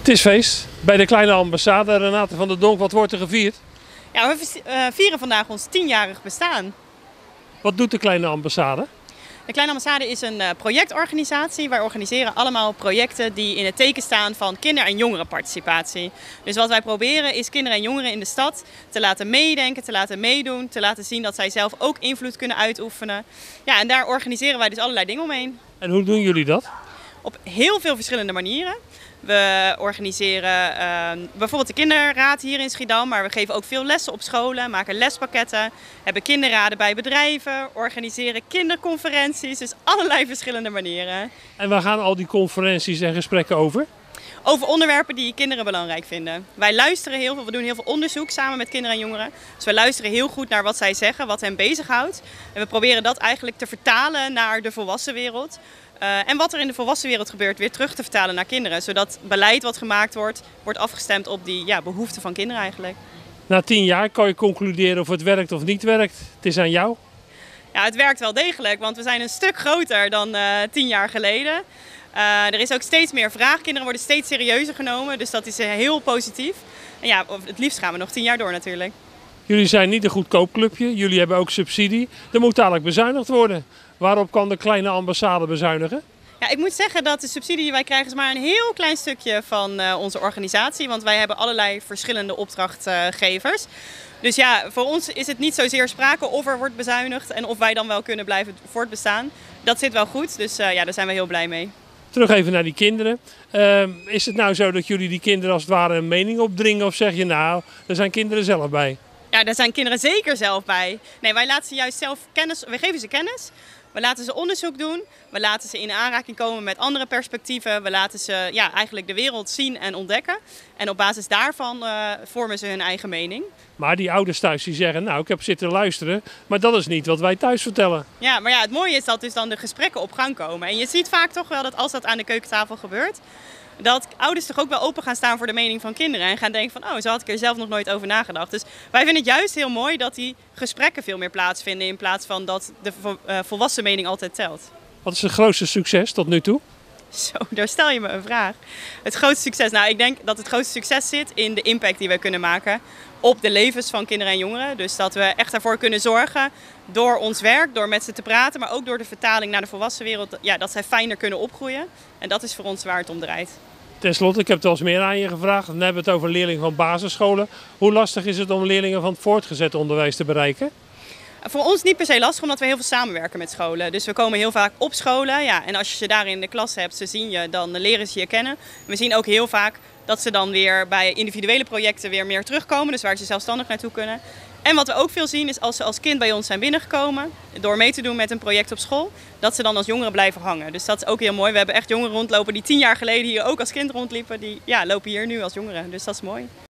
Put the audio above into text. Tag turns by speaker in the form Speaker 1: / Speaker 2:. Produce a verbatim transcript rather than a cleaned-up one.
Speaker 1: is feest bij de kleine ambassade. Renate van der Donk, wat wordt er gevierd?
Speaker 2: Ja, we vieren vandaag ons tienjarig bestaan.
Speaker 1: Wat doet de kleine ambassade?
Speaker 2: De Kleine Ambassade is een projectorganisatie. Wij organiseren allemaal projecten die in het teken staan van kinder- en jongerenparticipatie. Dus wat wij proberen is kinderen en jongeren in de stad te laten meedenken, te laten meedoen, te laten zien dat zij zelf ook invloed kunnen uitoefenen. Ja, en daar organiseren wij dus allerlei dingen omheen.
Speaker 1: En hoe doen jullie dat?
Speaker 2: Op heel veel verschillende manieren. We organiseren uh, bijvoorbeeld de kinderraad hier in Schiedam, maar we geven ook veel lessen op scholen, maken lespakketten, hebben kinderraden bij bedrijven, organiseren kinderconferenties, dus allerlei verschillende manieren.
Speaker 1: En waar gaan al die conferenties en gesprekken over?
Speaker 2: Over onderwerpen die kinderen belangrijk vinden. Wij luisteren heel veel, we doen heel veel onderzoek samen met kinderen en jongeren. Dus we luisteren heel goed naar wat zij zeggen, wat hen bezighoudt. En we proberen dat eigenlijk te vertalen naar de volwassen wereld. Uh, en wat er in de volwassen wereld gebeurt weer terug te vertalen naar kinderen. Zodat beleid wat gemaakt wordt, wordt afgestemd op die ja, behoeften van kinderen eigenlijk.
Speaker 1: Na tien jaar kan je concluderen of het werkt of niet werkt. Het is aan jou.
Speaker 2: Ja, het werkt wel degelijk, want we zijn een stuk groter dan uh, tien jaar geleden. Uh, er is ook steeds meer vraag. Kinderen worden steeds serieuzer genomen, dus dat is uh, heel positief. En ja, het liefst gaan we nog tien jaar door natuurlijk.
Speaker 1: Jullie zijn niet een goedkoop clubje, jullie hebben ook subsidie. Er moet dadelijk bezuinigd worden. Waarop kan de kleine ambassade bezuinigen?
Speaker 2: Ja, ik moet zeggen dat de subsidie die wij krijgen is maar een heel klein stukje van uh, onze organisatie. Want wij hebben allerlei verschillende opdrachtgevers. Dus ja, voor ons is het niet zozeer sprake of er wordt bezuinigd en of wij dan wel kunnen blijven voortbestaan. Dat zit wel goed, dus uh, ja, daar zijn we heel blij mee.
Speaker 1: Terug even naar die kinderen. Uh, is het nou zo dat jullie die kinderen als het ware een mening opdringen of zeg je nou, daar zijn kinderen zelf bij?
Speaker 2: Ja, daar zijn kinderen zeker zelf bij. Nee, wij laten ze juist zelf kennis, we geven ze kennis. We laten ze onderzoek doen, we laten ze in aanraking komen met andere perspectieven. We laten ze ja, eigenlijk de wereld zien en ontdekken. En op basis daarvan uh, vormen ze hun eigen mening.
Speaker 1: Maar die ouders thuis die zeggen, nou ik heb zitten luisteren, maar dat is niet wat wij thuis vertellen.
Speaker 2: Ja, maar ja, het mooie is dat dus dan de gesprekken op gang komen. En je ziet vaak toch wel dat als dat aan de keukentafel gebeurt, dat ouders toch ook wel open gaan staan voor de mening van kinderen. En gaan denken van, oh, zo had ik er zelf nog nooit over nagedacht. Dus wij vinden het juist heel mooi dat die gesprekken veel meer plaatsvinden. In plaats van dat de volwassen mening altijd telt.
Speaker 1: Wat is het grootste succes tot nu toe?
Speaker 2: Zo, daar stel je me een vraag. Het grootste succes? Nou, ik denk dat het grootste succes zit in de impact die we kunnen maken op de levens van kinderen en jongeren. Dus dat we echt ervoor kunnen zorgen door ons werk, door met ze te praten, maar ook door de vertaling naar de volwassen wereld, ja, dat zij fijner kunnen opgroeien. En dat is voor ons waar het om draait.
Speaker 1: Ten slotte, ik heb het al eens meer aan je gevraagd. Dan hebben we het over leerlingen van basisscholen. Hoe lastig is het om leerlingen van het voortgezet onderwijs te bereiken?
Speaker 2: Voor ons niet per se lastig, omdat we heel veel samenwerken met scholen. Dus we komen heel vaak op scholen. Ja, en als je ze daar in de klas hebt, ze zien je, dan leren ze je kennen. We zien ook heel vaak dat ze dan weer bij individuele projecten weer meer terugkomen. Dus waar ze zelfstandig naartoe kunnen. En wat we ook veel zien is als ze als kind bij ons zijn binnengekomen, door mee te doen met een project op school, dat ze dan als jongeren blijven hangen. Dus dat is ook heel mooi. We hebben echt jongeren rondlopen die tien jaar geleden hier ook als kind rondliepen. Die ja, lopen hier nu als jongeren. Dus dat is mooi.